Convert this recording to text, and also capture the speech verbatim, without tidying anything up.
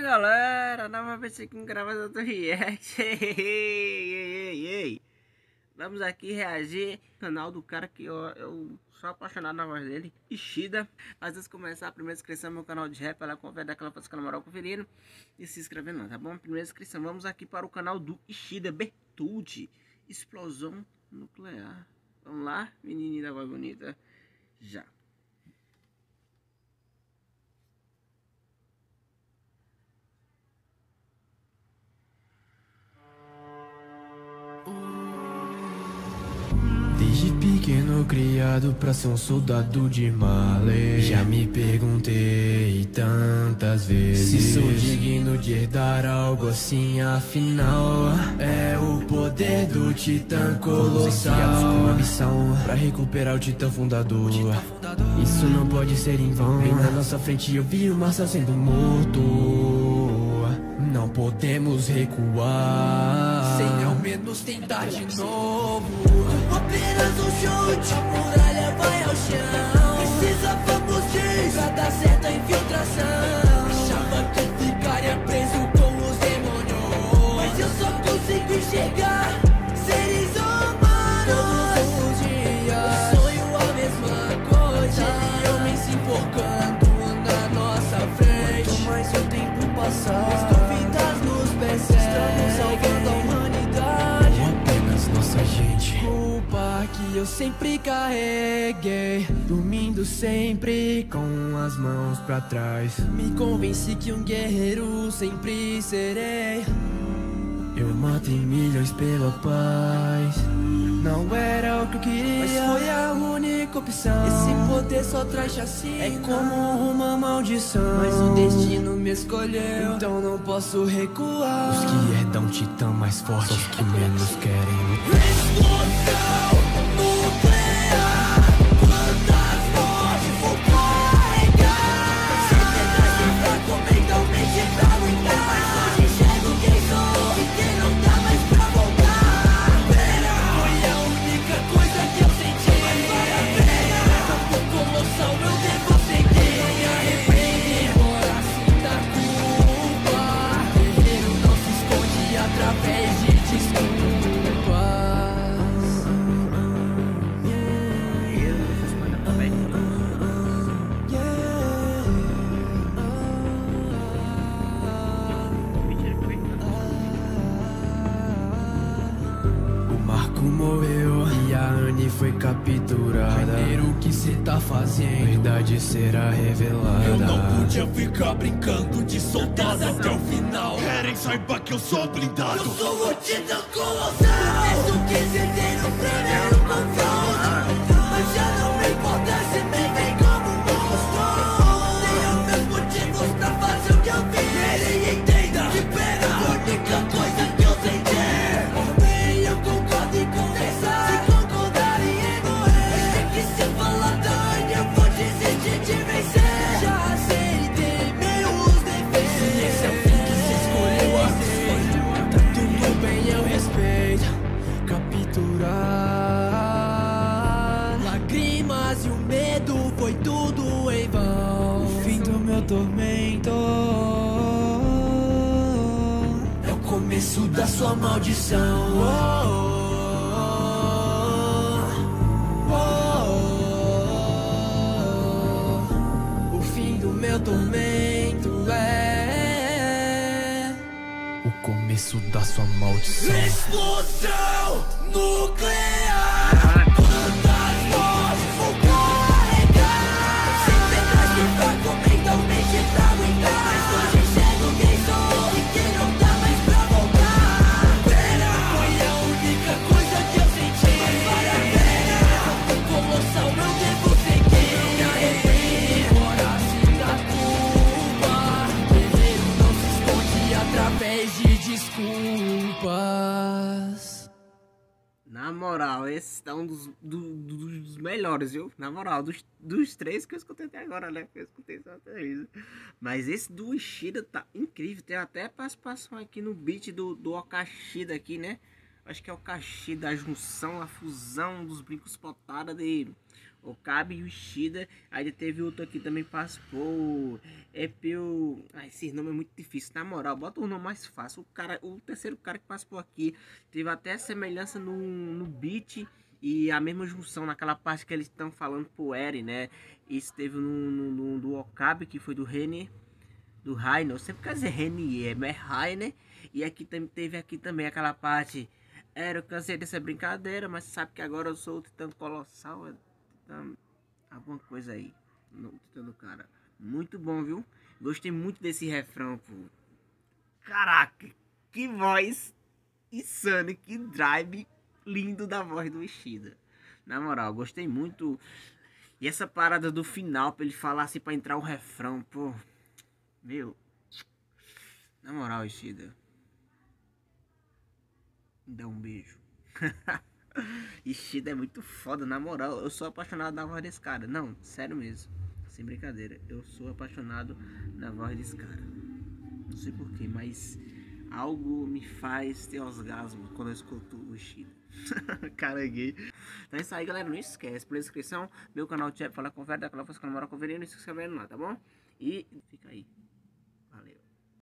galera, novamente aqui gravando outro react. Ei, ei, ei, ei. Vamos aqui reagir ao canal do cara que eu, eu sou apaixonado na voz dele, Ishida. Mas antes de começar, a primeira inscrição no meu canal de rap, ela confere daquela faz com a moral conferindo e se inscrevendo lá, tá bom? Primeira inscrição, vamos aqui para o canal do Ishida Bertoldi, Explosão Nuclear. Vamos lá, menininha da voz bonita, já. Desde pequeno criado pra ser um soldado de Marley, já me perguntei tantas vezes se sou digno de herdar algo assim. Afinal, é o poder do titã colossal, com uma missão pra recuperar o titã fundador. Isso não pode ser em vão. Bem na nossa frente eu vi o Marcel sendo morto. Não podemos recuar, sem ao menos tentar de novo. Apenas um chute, a muralha vai ao chão. Precisávamos disso pra dar certa infiltração. Achava que ficaria preso com os demônios, mas eu só consigo enxergar seres humanos. Todos os dias eu sonho a mesma coisa, de homens se enforcando na nossa frente. Quanto mais o tempo passar, as dúvidas nos perseguem. Estamos salvando a humanidade, ou apenas nossa gente. Culpa que eu sempre carreguei, dormindo sempre com as mãos pra trás. Me convenci que um guerreiro sempre serei. Eu matei milhões pela paz, não era o que eu queria, mas foi a única opção. Esse poder só traz chacina, é como uma maldição, mas o destino me escolheu, então não posso recuar. Os que herdam titã mais forte são os que menos querem. Explosão nuclear, quantas mortes vou carregar? Sem pedras que fraco mentalmente pra lutar, mas hoje enxergo quem sou e quem não dá mais pra voltar. Foi a única coisa que eu senti, mas vale a pena. Campo colossal eu devo seguir. Me arrependo, embora sinta culpa. Guerreiro não se esconde através de desculpas. Morreu e a Annie foi capturada. Primeiro, o que cê tá fazendo, a verdade será revelada. Eu não podia ficar brincando de soldado até o final. Querem, saiba que eu sou blindado. Eu sou o titã colossal. Isso que cê tem no primeiro confronto, mas já não me importa se me vem como um monstro. Tenho meus motivos pra fazer o que eu fiz. Ele entenda que pena a única coisa que eu senti. Eu concordo em conversar, se concordarem em morrer. Mas tem que se falar da eu vou desistir de vencer. Já sei, ele tem meus defeitos, e esse é o fim que se escolheu assim. Tá tudo bem, eu respeito. Capturar lágrimas e o medo foi tudo em vão. O fim do meu tormento é o começo da sua maldição. Oh, oh, oh, oh. O fim do meu tormento é o começo da sua maldição. Explosão nuclear, quantas mortes vou carregar? Sem pedras que fraco mentalmente pra aguentar, mas hoje enxergo quem sou e quem não dá mais pra voltar. Pena, foi a única coisa que eu senti, mas vale a pena. O colossal eu devo seguir. Me arrependo, embora sinta culpa. Guerreiro não se esconde através de desculpas. Na moral, esse é um dos, do, dos melhores, viu? Na moral, dos, dos três que eu escutei até agora, né? Que eu escutei só até isso. Mas esse do Ishida tá incrível. Tem até participação aqui no beat do, do Okashida aqui, né? Acho que é o Okashida, a junção, a fusão dos brincos potada de Okabe e o Ishida. Aí teve outro aqui também participou. Epeu. Ah, esse nome é muito difícil. Na moral, bota o nome mais fácil. O, cara, o terceiro cara que participou aqui teve até semelhança no, no beat e a mesma junção naquela parte que eles estão falando pro Eren, né? Isso teve no, no, no do Okabe, que foi do Rene. Do Rainer. Eu sempre quero dizer Renier, mas é Rainer. E aqui teve aqui também aquela parte. Era, eu cansei dessa brincadeira, mas sabe que agora eu sou o Titã Colossal. Titã, alguma coisa aí. No Titã do cara. Muito bom, viu? Gostei muito desse refrão, pô. Caraca, que voz insana, que drive lindo da voz do Ishida. Na moral, gostei muito. E essa parada do final, pra ele falar assim, pra entrar o refrão, pô. Meu. Na moral, Ishida. Dá um beijo. Ishida é muito foda, na moral. Eu sou apaixonado na voz desse cara. Não, sério mesmo. Sem brincadeira. Eu sou apaixonado na voz desse cara. Não sei porquê, mas algo me faz ter orgasmo quando eu escuto o Ishida. Cara gay. Então é isso aí, galera. Não esquece. Por inscrição, meu canal Tchep, fala com o velho, daquela força com a moral com o velho, não se inscrevendo lá, tá bom? E fica aí. Valeu.